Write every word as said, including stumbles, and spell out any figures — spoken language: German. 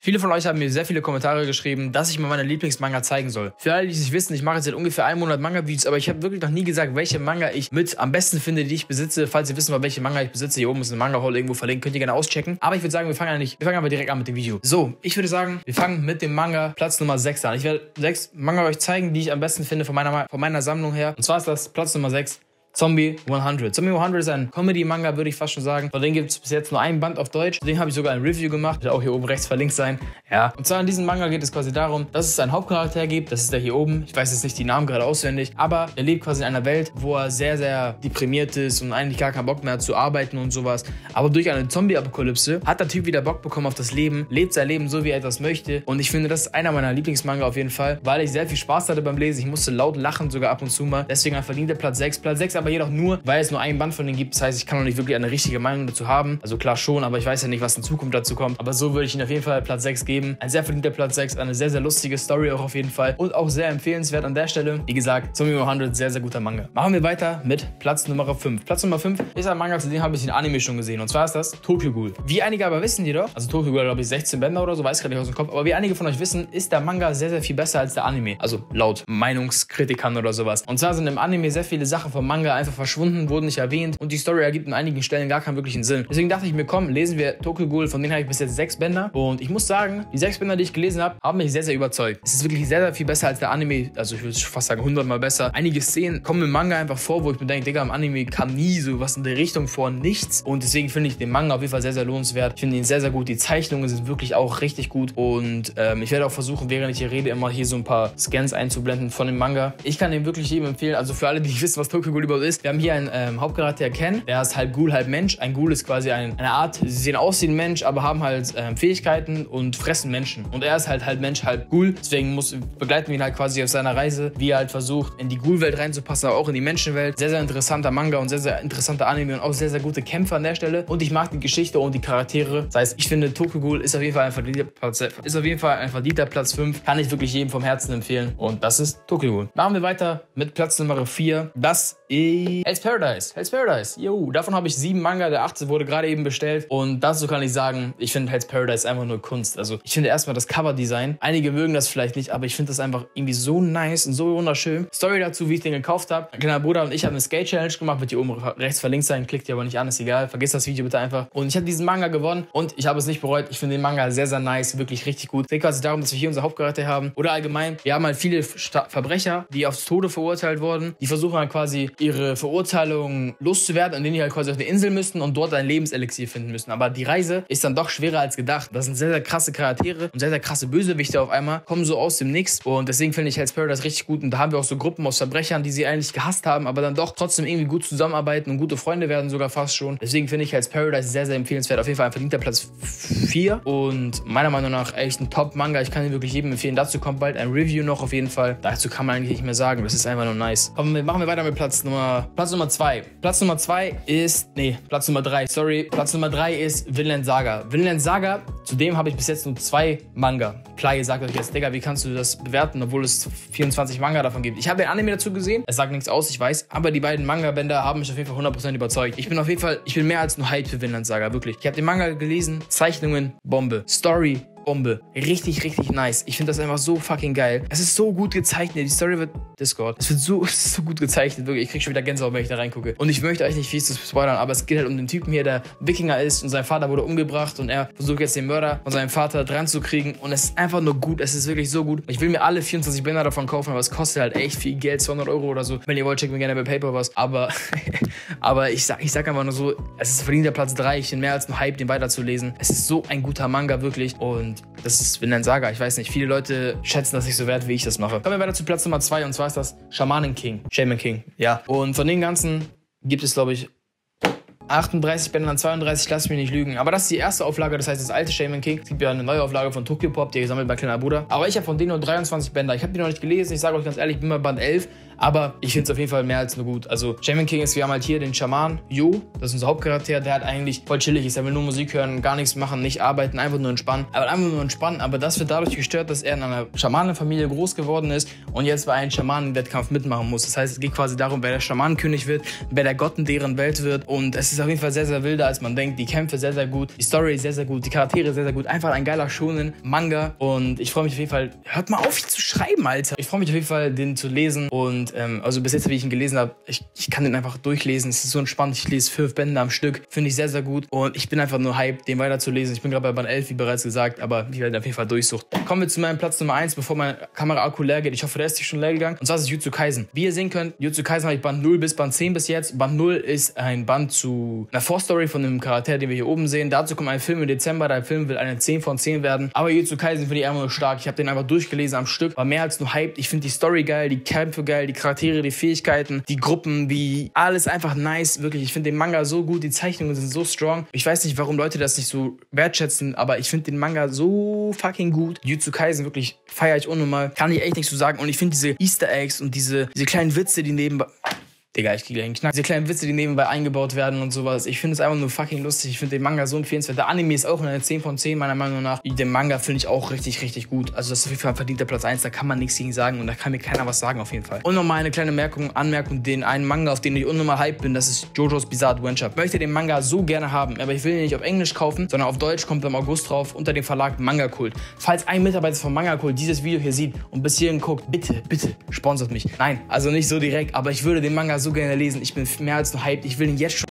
Viele von euch haben mir sehr viele Kommentare geschrieben, dass ich mal meine Lieblingsmanga zeigen soll. Für alle, die es nicht wissen, ich mache jetzt seit ungefähr einem Monat Manga-Videos, aber ich habe wirklich noch nie gesagt, welche Manga ich mit am besten finde, die ich besitze. Falls ihr wissen wollt, welche Manga ich besitze, hier oben ist ein Manga-Hall irgendwo verlinkt, könnt ihr gerne auschecken. Aber ich würde sagen, wir fangen eigentlich, wir fangen aber direkt an mit dem Video. So, ich würde sagen, wir fangen mit dem Manga Platz Nummer sechs an. Ich werde sechs Manga euch zeigen, die ich am besten finde von meiner, von meiner Sammlung her. Und zwar ist das Platz Nummer sechs. Zombie hundert. Zombie hundert ist ein Comedy-Manga, würde ich fast schon sagen. Von dem gibt es bis jetzt nur ein Band auf Deutsch. Den habe ich sogar ein Review gemacht. Wird auch hier oben rechts verlinkt sein. Ja. Und zwar in diesem Manga geht es quasi darum, dass es einen Hauptcharakter gibt. Das ist der hier oben. Ich weiß jetzt nicht die Namen gerade auswendig. Aber er lebt quasi in einer Welt, wo er sehr, sehr deprimiert ist und eigentlich gar keinen Bock mehr hat zu arbeiten und sowas. Aber durch eine Zombie-Apokalypse hat der Typ wieder Bock bekommen auf das Leben, lebt sein Leben so, wie er etwas möchte. Und ich finde, das ist einer meiner Lieblingsmanga auf jeden Fall, weil ich sehr viel Spaß hatte beim Lesen. Ich musste laut lachen, sogar ab und zu mal. Deswegen ein verdienter Platz sechs. Platz sechs aber jedoch nur, weil es nur ein Band von denen gibt. Das heißt, ich kann noch nicht wirklich eine richtige Meinung dazu haben. Also klar schon, aber ich weiß ja nicht, was in Zukunft dazu kommt. Aber so würde ich ihnen auf jeden Fall Platz sechs geben. Ein sehr verdienter Platz sechs, eine sehr, sehr lustige Story auch auf jeden Fall. Und auch sehr empfehlenswert an der Stelle. Wie gesagt, Zombie hundert, sehr, sehr guter Manga. Machen wir weiter mit Platz Nummer fünf. Platz Nummer fünf ist ein Manga, zu dem habe ich den Anime schon gesehen. Und zwar ist das Tokyo Ghoul. Wie einige aber wissen jedoch, also Tokyo Ghoul, glaube ich, sechzehn Bänder oder so, weiß gerade nicht aus dem Kopf. Aber wie einige von euch wissen, ist der Manga sehr, sehr viel besser als der Anime. Also laut Meinungskritikern oder sowas. Und zwar sind im Anime sehr viele Sachen vom Manga einfach verschwunden, wurden nicht erwähnt. Und die Story ergibt an einigen Stellen gar keinen wirklichen Sinn. Deswegen dachte ich mir, komm, lesen wir Tokyo Ghoul. Von denen habe ich bis jetzt sechs Bänder. Und ich muss sagen, die sechs Bänder, die ich gelesen habe, haben mich sehr, sehr überzeugt. Es ist wirklich sehr, sehr viel besser als der Anime. Also ich würde fast sagen, hundertmal besser. Einige Szenen kommen im Manga einfach vor, wo ich mir denke, Digga, im Anime kam nie so was in der Richtung vor, nichts. Und deswegen finde ich den Manga auf jeden Fall sehr, sehr lohnenswert. Ich finde ihn sehr, sehr gut. Die Zeichnungen sind wirklich auch richtig gut. Und ähm, ich werde auch versuchen, während ich hier rede, immer hier so ein paar Scans einzublenden von dem Manga. Ich kann den wirklich jedem empfehlen. Also für alle, die nicht wissen, was Tokyo Ghoul überhaupt ist. Wir haben hier einen ähm, Hauptcharakter, Ken. Der ist halb Ghoul, halb Mensch. Ein Ghoul ist quasi ein, eine Art, sie sehen aus wie ein Mensch, aber haben halt ähm, Fähigkeiten und fressen Menschen. Und er ist halt halb Mensch, halb Ghoul. Deswegen muss, begleiten wir ihn halt quasi auf seiner Reise, wie er halt versucht, in die Ghoul-Welt reinzupassen, aber auch in die Menschenwelt. Sehr, sehr interessanter Manga und sehr, sehr interessanter Anime und auch sehr, sehr gute Kämpfer an der Stelle. Und ich mag die Geschichte und die Charaktere. Das heißt, ich finde, Tokyo Ghoul ist auf jeden Fall ein verdienter Platz, ist auf jeden Fall ein verdienter Platz fünf. Kann ich wirklich jedem vom Herzen empfehlen. Und das ist Tokyo Ghoul. Machen wir weiter mit Platz Nummer vier. Das ist Hell's Paradise. Hell's Paradise. Jo, davon habe ich sieben Manga. Der achte wurde gerade eben bestellt. Und dazu kann ich sagen, ich finde Hell's Paradise einfach nur Kunst. Also ich finde erstmal das Coverdesign. Einige mögen das vielleicht nicht, aber ich finde das einfach irgendwie so nice und so wunderschön. Story dazu, wie ich den gekauft habe. Mein kleiner Bruder und ich haben eine Skate-Challenge gemacht. Wird hier oben rechts verlinkt sein. Klickt ihr aber nicht an, ist egal. Vergesst das Video bitte einfach. Und ich habe diesen Manga gewonnen und ich habe es nicht bereut. Ich finde den Manga sehr, sehr nice. Wirklich richtig gut. Es geht quasi darum, dass wir hier unser Hauptcharakter haben. Oder allgemein, wir haben halt viele Sta- Verbrecher, die aufs Tode verurteilt wurden. Die versuchen halt quasi ihre Verurteilung loszuwerden, indem die halt quasi auf eine Insel müssen und dort ein Lebenselixier finden müssen. Aber die Reise ist dann doch schwerer als gedacht. Das sind sehr, sehr krasse Charaktere und sehr, sehr krasse Bösewichte auf einmal. Kommen so aus dem Nix. Und deswegen finde ich Hell's Paradise richtig gut. Und da haben wir auch so Gruppen aus Verbrechern, die sie eigentlich gehasst haben, aber dann doch trotzdem irgendwie gut zusammenarbeiten und gute Freunde werden sogar fast schon. Deswegen finde ich Hell's Paradise sehr, sehr empfehlenswert. Auf jeden Fall ein verdienter Platz vier. Und meiner Meinung nach echt ein Top-Manga. Ich kann ihn wirklich jedem empfehlen. Dazu kommt bald ein Review noch auf jeden Fall. Dazu kann man eigentlich nicht mehr sagen. Das ist einfach nur nice. Komm, machen wir weiter mit Platz Nummer Platz Nummer zwei. Platz Nummer zwei ist, nee, Platz Nummer drei, sorry. Platz Nummer drei ist Vinland Saga. Vinland Saga, zudem habe ich bis jetzt nur zwei Manga. Klar, ihr sagt euch jetzt, Digga, wie kannst du das bewerten, obwohl es vierundzwanzig Manga davon gibt. Ich habe den Anime dazu gesehen. Es sagt nichts aus, ich weiß. Aber die beiden Manga-Bänder haben mich auf jeden Fall hundert Prozent überzeugt. Ich bin auf jeden Fall, ich bin mehr als nur hyped für Vinland Saga, wirklich. Ich habe den Manga gelesen, Zeichnungen, Bombe. Story, Bombe. Richtig, richtig nice. Ich finde das einfach so fucking geil. Es ist so gut gezeichnet. Die Story wird... Discord. Es wird so, es ist so gut gezeichnet. Wirklich. Ich krieg schon wieder Gänsehaut, wenn ich da reingucke. Und ich möchte euch nicht viel zu spoilern, aber es geht halt um den Typen hier, der Wikinger ist und sein Vater wurde umgebracht und er versucht jetzt den Mörder von seinem Vater dran zu kriegen. Und es ist einfach nur gut. Es ist wirklich so gut. Ich will mir alle vierundzwanzig Bänder davon kaufen, aber es kostet halt echt viel Geld. zweihundert Euro oder so. Wenn ihr wollt, checkt mir gerne bei PayPal was. Aber, aber ich sag, ich sag einfach nur so, es ist verdienter Platz drei. Ich bin mehr als nur hype, den weiterzulesen. Es ist so ein guter Manga, wirklich. Und das ist Vinland Saga. Ich weiß nicht, viele Leute schätzen das nicht so wert, wie ich das mache. Kommen wir weiter zu Platz Nummer zwei und zwar ist das Shaman King. Shaman King, ja. Und von den ganzen gibt es, glaube ich, achtunddreißig Bänder an zweiunddreißig, lass mich nicht lügen. Aber das ist die erste Auflage, das heißt das alte Shaman King. Es gibt ja eine neue Auflage von Tokyo Pop, die gesammelt bei kleiner Bruder. Aber ich habe von denen nur dreiundzwanzig Bänder. Ich habe die noch nicht gelesen, ich sage euch ganz ehrlich, ich bin bei Band elf. Aber ich finde es auf jeden Fall mehr als nur gut. Also Shaman King ist, wir haben halt hier den Schaman Yo, das ist unser Hauptcharakter, der hat eigentlich voll chillig ist. Er will nur Musik hören, gar nichts machen, nicht arbeiten, einfach nur entspannen. Aber einfach nur entspannen. Aber das wird dadurch gestört, dass er in einer Schamanenfamilie groß geworden ist und jetzt bei einem Schamanenwettkampf mitmachen muss. Das heißt, es geht quasi darum, wer der Schamanenkönig wird, wer der Gott in deren Welt wird. Und es ist auf jeden Fall sehr, sehr wilder, als man denkt. Die Kämpfe sehr, sehr gut, die Story sehr, sehr gut, die Charaktere sehr, sehr gut. Einfach ein geiler Shonen-Manga und ich freue mich auf jeden Fall, hört mal auf, ihn zu schreiben, Alter. Ich freue mich auf jeden Fall, den zu lesen und ähm, also bis jetzt, wie ich ihn gelesen habe, ich, ich kann den einfach durchlesen. Es ist so entspannt, ich lese fünf Bände am Stück, finde ich sehr, sehr gut und ich bin einfach nur hyped, den weiterzulesen. Ich bin gerade bei Band elf, wie bereits gesagt, aber ich werde auf jeden Fall durchsuchen. Kommen wir zu meinem Platz Nummer eins, bevor mein Kamera-Akku leer geht. Ich hoffe, der ist schon leer gegangen. Und zwar ist es Jujutsu Kaisen. Wie ihr sehen könnt, Jujutsu Kaisen habe ich Band null bis Band zehn bis jetzt. Band null ist ein Band zu einer Vorstory von einem Charakter, den wir hier oben sehen. Dazu kommt ein Film im Dezember. Der Film will eine zehn von zehn werden. Aber Jujutsu Kaisen finde ich einfach nur stark. Ich habe den einfach durchgelesen am Stück. War mehr als nur hyped. Ich finde die Story geil, die Kämpfe geil, die Charaktere, die Fähigkeiten, die Gruppen, wie alles einfach nice. Wirklich, ich finde den Manga so gut. Die Zeichnungen sind so strong. Ich weiß nicht, warum Leute das nicht so wertschätzen, aber ich finde den Manga so fucking gut. Jujutsu Kaisen wirklich feiere ich unnormal. Kann ich echt nichts zu sagen. Und ich finde diese Easter Eggs und diese, diese kleinen Witze, die nebenbei... Digga, ich kriege gleich einen Knack. Diese kleinen Witze, die nebenbei eingebaut werden und sowas. Ich finde es einfach nur fucking lustig. Ich finde den Manga so empfehlenswert. Der Anime ist auch eine zehn von zehn, meiner Meinung nach. Den Manga finde ich auch richtig, richtig gut. Also das ist auf jeden Fall verdient der Platz eins. Da kann man nichts gegen sagen und da kann mir keiner was sagen auf jeden Fall. Und nochmal eine kleine Merkung, Anmerkung, den einen Manga, auf den ich unnormal hyped bin, das ist JoJo's Bizarre Adventure. Ich möchte den Manga so gerne haben, aber ich will ihn nicht auf Englisch kaufen, sondern auf Deutsch, kommt im August drauf, unter dem Verlag Manga Kult. Falls ein Mitarbeiter von Manga Kult dieses Video hier sieht und bis hierhin guckt, bitte, bitte, sponsert mich. Nein, also nicht so direkt, aber ich würde den Manga so gerne lesen. Ich bin mehr als nur hyped. Ich will ihn jetzt schon